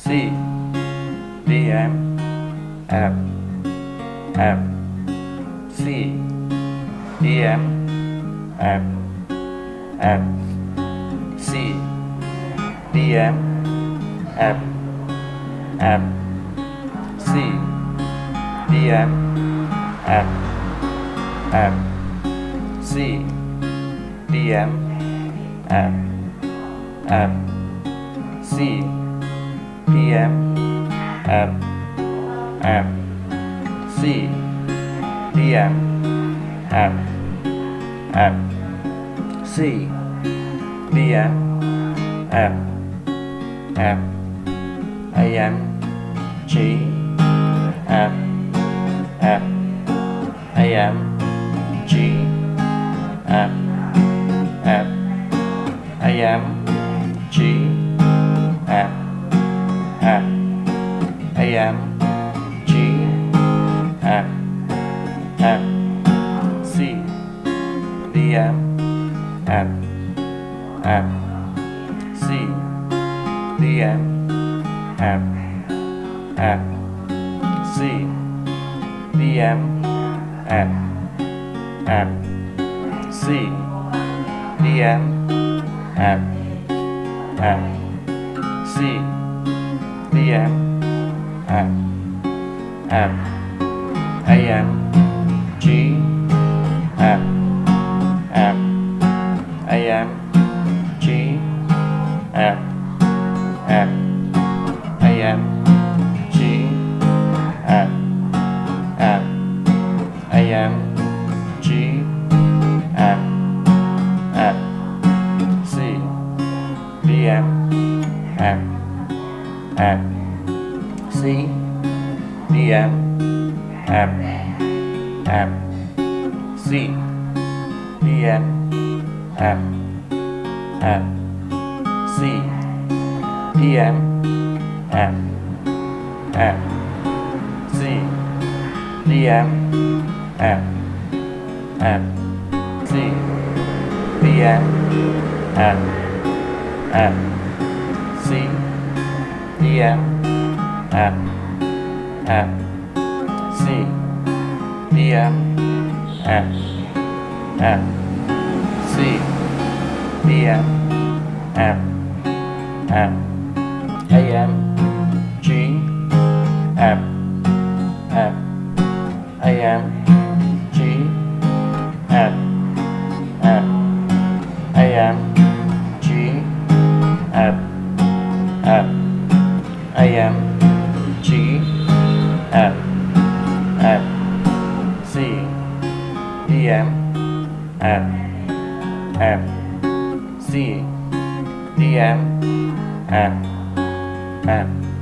C D M F F C D M F F C D M F F C D M F F C D M F F C D M F F C D M F F C D M F F A M G F F A M G F F A M G F F A M G F F C D M F F C D M F F C D M F F C D M F F C D M F F A M G F F A M G F F A M G F F A M G F F C D M F F C D M F F C D M F F C D M F F C D M F F C D M F F C D M F F C D M F F C D M F F A M G F F A M G F F A M G F F A M G F F C D M F F C D M F F